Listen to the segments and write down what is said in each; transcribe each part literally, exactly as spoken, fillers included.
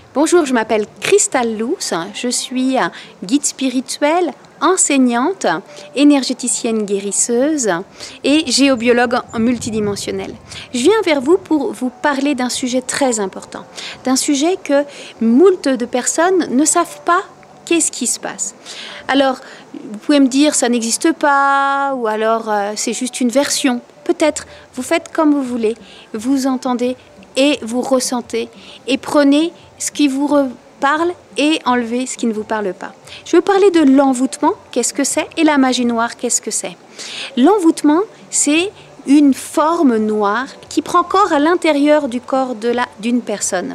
Bonjour, je m'appelle Cristal Luce, je suis guide spirituelle, enseignante, énergéticienne guérisseuse et géobiologue multidimensionnelle. Je viens vers vous pour vous parler d'un sujet très important, d'un sujet que moult de personnes ne savent pas qu'est-ce qui se passe. Alors, vous pouvez me dire ça n'existe pas, ou alors euh, c'est juste une version. Peut-être, vous faites comme vous voulez, vous entendez et vous ressentez et prenez ce qui vous parle et enlevez ce qui ne vous parle pas. Je veux parler de l'envoûtement, qu'est-ce que c'est, et la magie noire, qu'est-ce que c'est. L'envoûtement, c'est une forme noire qui prend corps à l'intérieur du corps de la, d'une personne,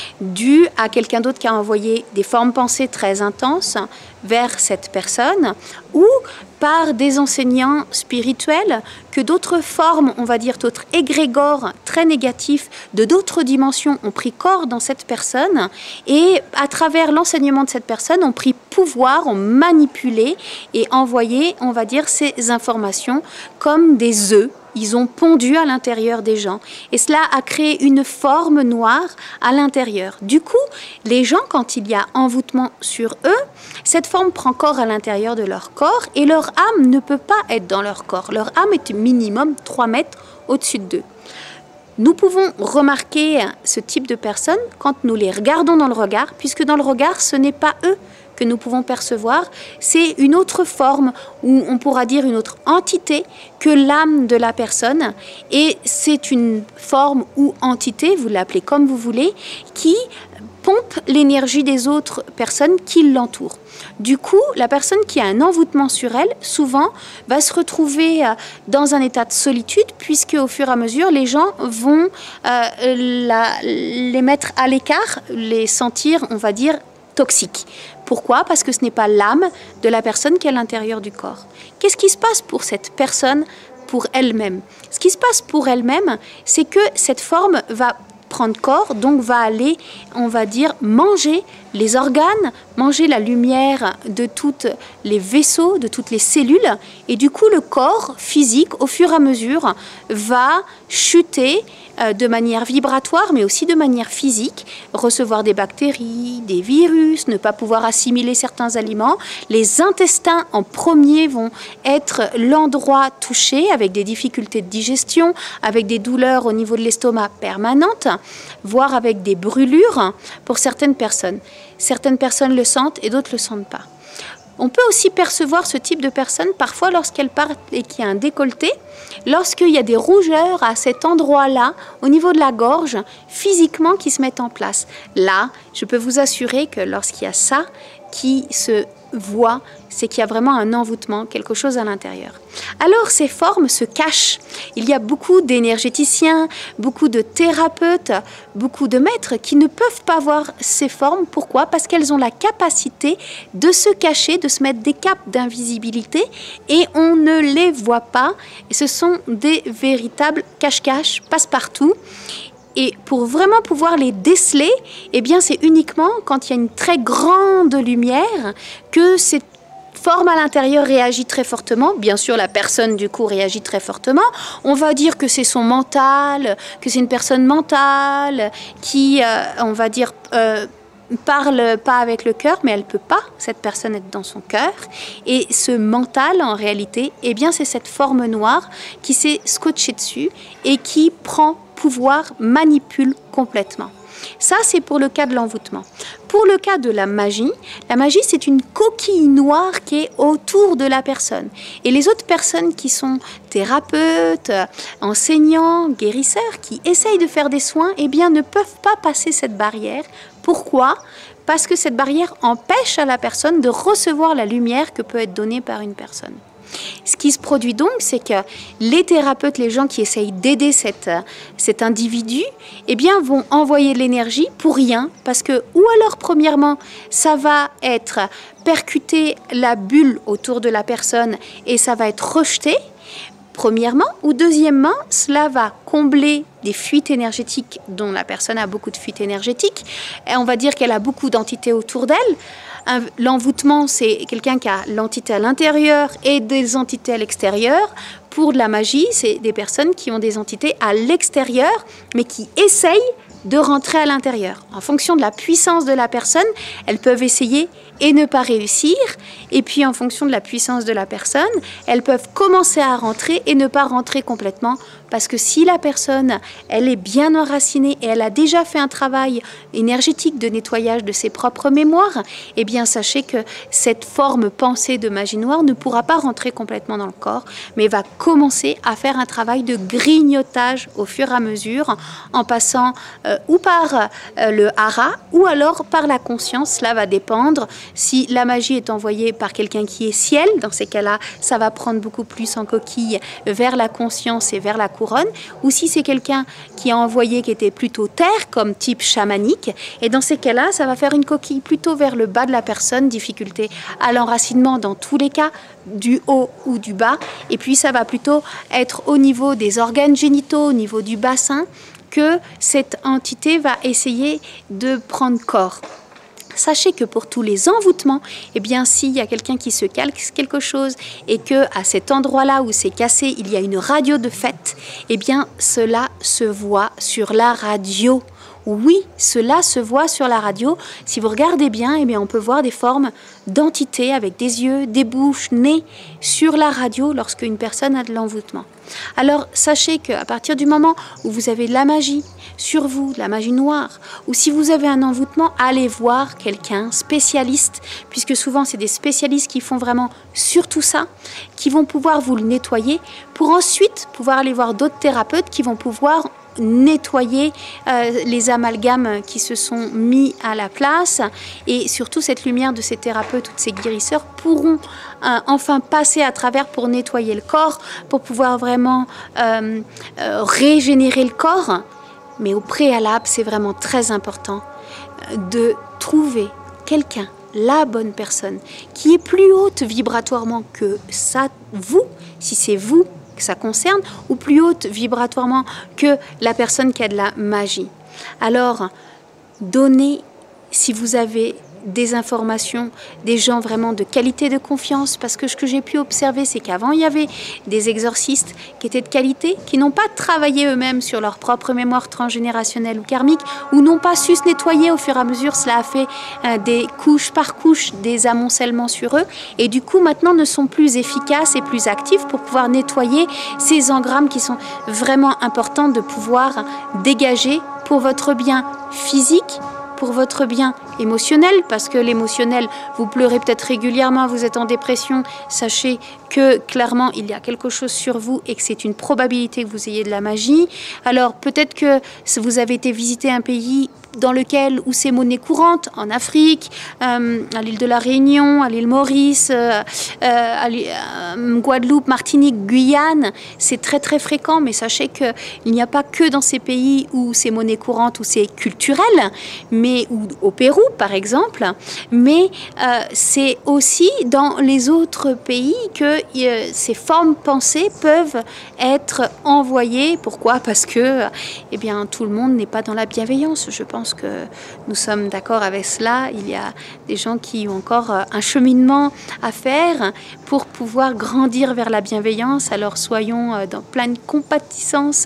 due à quelqu'un d'autre qui a envoyé des formes pensées très intenses vers cette personne, ou par des enseignants spirituels que d'autres formes, on va dire d'autres égrégores très négatifs de d'autres dimensions ont pris corps dans cette personne et à travers l'enseignement de cette personne ont pris pouvoir, ont manipulé et envoyé, on va dire, ces informations comme des œufs. Ils ont pondu à l'intérieur des gens et cela a créé une forme noire à l'intérieur. Du coup, les gens, quand il y a envoûtement sur eux, cette forme prend corps à l'intérieur de leur corps et leur âme ne peut pas être dans leur corps. Leur âme est minimum trois mètres au-dessus d'eux. Nous pouvons remarquer ce type de personnes quand nous les regardons dans le regard, puisque dans le regard, ce n'est pas eux que nous pouvons percevoir, c'est une autre forme, ou on pourra dire une autre entité que l'âme de la personne, et c'est une forme ou entité, vous l'appelez comme vous voulez, qui pompe l'énergie des autres personnes qui l'entourent. Du coup, la personne qui a un envoûtement sur elle, souvent, va se retrouver dans un état de solitude, puisque au fur et à mesure, les gens vont euh, la, les mettre à l'écart, les sentir, on va dire, toxiques. Pourquoi? Parce que ce n'est pas l'âme de la personne qui est à l'intérieur du corps. Qu'est-ce qui se passe pour cette personne, pour elle-même? Ce qui se passe pour elle-même, c'est que cette forme va prendre corps, donc va aller, on va dire, manger les organes, manger la lumière de tous les vaisseaux, de toutes les cellules, et du coup le corps physique, au fur et à mesure, va chuter euh, de manière vibratoire, mais aussi de manière physique, recevoir des bactéries, des virus, ne pas pouvoir assimiler certains aliments. Les intestins en premier vont être l'endroit touché, avec des difficultés de digestion, avec des douleurs au niveau de l'estomac permanentes, voire avec des brûlures pour certaines personnes. Certaines personnes le sentent et d'autres ne le sentent pas. On peut aussi percevoir ce type de personnes parfois lorsqu'elles partent et qu'il y a un décolleté, lorsqu'il y a des rougeurs à cet endroit-là, au niveau de la gorge, physiquement qui se mettent en place. Là, je peux vous assurer que lorsqu'il y a ça qui se voit, c'est qu'il y a vraiment un envoûtement, quelque chose à l'intérieur. Alors ces formes se cachent. Il y a beaucoup d'énergéticiens, beaucoup de thérapeutes, beaucoup de maîtres qui ne peuvent pas voir ces formes. Pourquoi? Parce qu'elles ont la capacité de se cacher, de se mettre des capes d'invisibilité et on ne les voit pas. Et ce sont des véritables cache-cache, passe-partout. Et pour vraiment pouvoir les déceler, eh bien, c'est uniquement quand il y a une très grande lumière que cette forme à l'intérieur réagit très fortement. Bien sûr, la personne, du coup, réagit très fortement. On va dire que c'est son mental, que c'est une personne mentale qui, euh, on va dire, euh, parle pas avec le cœur, mais elle peut pas, cette personne, être dans son cœur. Et ce mental, en réalité, eh bien, c'est cette forme noire qui s'est scotchée dessus et qui prend pouvoir, manipule complètement. Ça, c'est pour le cas de l'envoûtement. Pour le cas de la magie, la magie, c'est une coquille noire qui est autour de la personne. Et les autres personnes qui sont thérapeutes, enseignants, guérisseurs, qui essayent de faire des soins, eh bien, ne peuvent pas passer cette barrière. Pourquoi? Parce que cette barrière empêche à la personne de recevoir la lumière que peut être donnée par une personne. Ce qui se produit donc, c'est que les thérapeutes, les gens qui essayent d'aider cet, cet individu, eh bien, vont envoyer de l'énergie pour rien, parce que, ou alors, premièrement, ça va être percuter la bulle autour de la personne et ça va être rejeté, premièrement, ou deuxièmement, cela va combler des fuites énergétiques dont la personne a beaucoup de fuites énergétiques, et on va dire qu'elle a beaucoup d'entités autour d'elle. L'envoûtement, c'est quelqu'un qui a l'entité à l'intérieur et des entités à l'extérieur. Pour de la magie, c'est des personnes qui ont des entités à l'extérieur, mais qui essayent de rentrer à l'intérieur. En fonction de la puissance de la personne, elles peuvent essayer et ne pas réussir. Et puis en fonction de la puissance de la personne, elles peuvent commencer à rentrer et ne pas rentrer complètement. Parce que si la personne, elle est bien enracinée et elle a déjà fait un travail énergétique de nettoyage de ses propres mémoires, eh bien sachez que cette forme pensée de magie noire ne pourra pas rentrer complètement dans le corps, mais va commencer à faire un travail de grignotage au fur et à mesure, en passant euh, ou par euh, le hara ou alors par la conscience. Cela va dépendre. Si la magie est envoyée par quelqu'un qui est ciel, dans ces cas-là, ça va prendre beaucoup plus en coquille vers la conscience et vers la couronne, ou si c'est quelqu'un qui a envoyé qui était plutôt terre, comme type chamanique, et dans ces cas-là, ça va faire une coquille plutôt vers le bas de la personne, difficulté à l'enracinement dans tous les cas, du haut ou du bas, et puis ça va plutôt être au niveau des organes génitaux, au niveau du bassin, que cette entité va essayer de prendre corps. Sachez que pour tous les envoûtements, eh bien, s'il y a quelqu'un qui se calque quelque chose et que à cet endroit-là où c'est cassé, il y a une radio de fait, eh bien, cela se voit sur la radio. Oui, cela se voit sur la radio. Si vous regardez bien, eh bien, on peut voir des formes d'entités avec des yeux, des bouches, nez sur la radio lorsque une personne a de l'envoûtement. Alors, sachez qu'à partir du moment où vous avez de la magie sur vous, de la magie noire, ou si vous avez un envoûtement, allez voir quelqu'un, spécialiste, puisque souvent c'est des spécialistes qui font vraiment surtout ça, qui vont pouvoir vous le nettoyer, pour ensuite pouvoir aller voir d'autres thérapeutes qui vont pouvoir nettoyer euh, les amalgames qui se sont mis à la place, et surtout cette lumière de ces thérapeutes ou de ces guérisseurs pourront euh, enfin passer à travers pour nettoyer le corps, pour pouvoir vraiment euh, euh, régénérer le corps. Mais au préalable, c'est vraiment très important de trouver quelqu'un, la bonne personne, qui est plus haute vibratoirement que ça, vous, si c'est vous que ça concerne, ou plus haute vibratoirement que la personne qui a de la magie. Alors, donnez, si vous avez des informations, des gens vraiment de qualité, de confiance, parce que ce que j'ai pu observer, c'est qu'avant, il y avait des exorcistes qui étaient de qualité, qui n'ont pas travaillé eux-mêmes sur leur propre mémoire transgénérationnelle ou karmique, ou n'ont pas su se nettoyer au fur et à mesure. Cela a fait euh, des couches par couches, des amoncellements sur eux, et du coup, maintenant, ne sont plus efficaces et plus actifs pour pouvoir nettoyer ces engrammes qui sont vraiment importants de pouvoir dégager pour votre bien physique, pour votre bien émotionnel, parce que l'émotionnel, vous pleurez peut-être régulièrement, vous êtes en dépression, sachez que clairement il y a quelque chose sur vous et que c'est une probabilité que vous ayez de la magie. Alors peut-être que vous avez été visiter un pays dans lequel où c'est monnaie courante, en Afrique, euh, à l'île de la Réunion, à l'île Maurice, euh, à l'île, euh, Guadeloupe, Martinique, Guyane, c'est très très fréquent, mais sachez qu'il n'y a pas que dans ces pays où c'est monnaie courante, où c'est culturel, mais ou au Pérou par exemple, mais euh, c'est aussi dans les autres pays que euh, ces formes pensées peuvent être envoyées. Pourquoi? Parce que eh bien, tout le monde n'est pas dans la bienveillance, je pense. Je pense que nous sommes d'accord avec cela. Il y a des gens qui ont encore un cheminement à faire pour pouvoir grandir vers la bienveillance. Alors soyons dans pleine compatissance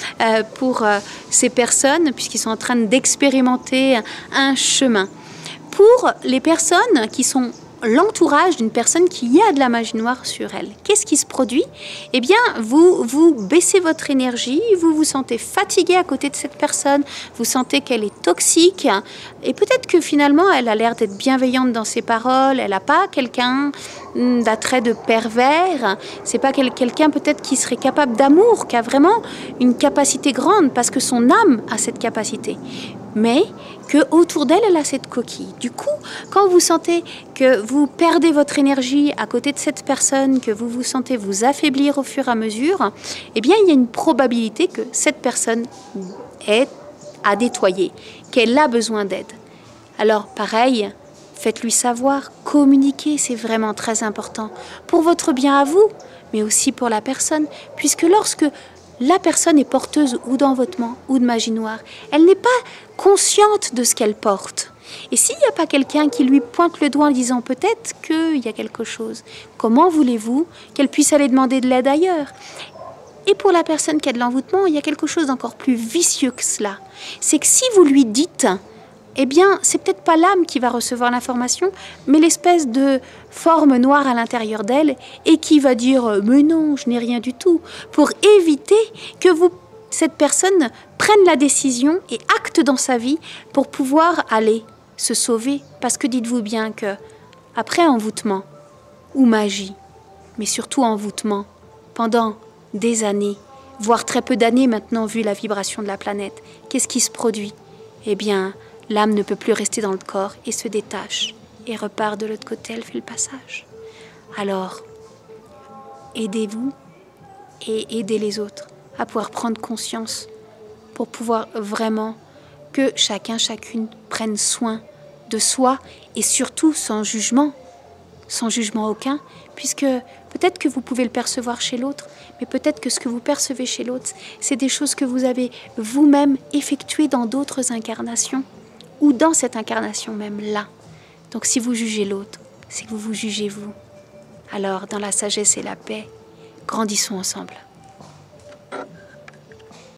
pour ces personnes, puisqu'ils sont en train d'expérimenter un chemin. Pour les personnes qui sont l'entourage d'une personne qui a de la magie noire sur elle. Qu'est-ce qui se produit? Eh bien, vous, vous baissez votre énergie, vous vous sentez fatigué à côté de cette personne, vous sentez qu'elle est toxique, et peut-être que finalement, elle a l'air d'être bienveillante dans ses paroles, elle n'a pas quelqu'un d'attrait de pervers, c'est pas quelqu'un peut-être qui serait capable d'amour, qui a vraiment une capacité grande, parce que son âme a cette capacité. Mais que autour d'elle, elle a cette coquille. Du coup, quand vous sentez que vous perdez votre énergie à côté de cette personne, que vous vous sentez vous affaiblir au fur et à mesure, eh bien, il y a une probabilité que cette personne est à nettoyer, qu'elle a besoin d'aide. Alors, pareil, faites-lui savoir, communiquez, c'est vraiment très important pour votre bien à vous, mais aussi pour la personne, puisque lorsque la personne est porteuse ou d'envoûtement ou de magie noire, elle n'est pas consciente de ce qu'elle porte. Et s'il n'y a pas quelqu'un qui lui pointe le doigt en disant peut-être qu'il y a quelque chose, comment voulez-vous qu'elle puisse aller demander de l'aide ailleurs? Et pour la personne qui a de l'envoûtement, il y a quelque chose d'encore plus vicieux que cela. C'est que si vous lui dites, eh bien, c'est peut-être pas l'âme qui va recevoir l'information, mais l'espèce de forme noire à l'intérieur d'elle et qui va dire « mais non, je n'ai rien du tout », pour éviter que vous, cette personne prenne la décision et acte dans sa vie pour pouvoir aller se sauver. Parce que dites-vous bien que après envoûtement ou magie, mais surtout envoûtement, pendant des années, voire très peu d'années maintenant vu la vibration de la planète, qu'est-ce qui se produit? Eh bien, l'âme ne peut plus rester dans le corps et se détache et repart de l'autre côté, elle fait le passage. Alors, aidez-vous et aidez les autres à pouvoir prendre conscience pour pouvoir vraiment que chacun, chacune prenne soin de soi et surtout sans jugement, sans jugement aucun, puisque peut-être que vous pouvez le percevoir chez l'autre, mais peut-être que ce que vous percevez chez l'autre, c'est des choses que vous avez vous-même effectuées dans d'autres incarnations ou dans cette incarnation même là. Donc si vous jugez l'autre, c'est que vous vous jugez vous. Alors dans la sagesse et la paix, grandissons ensemble.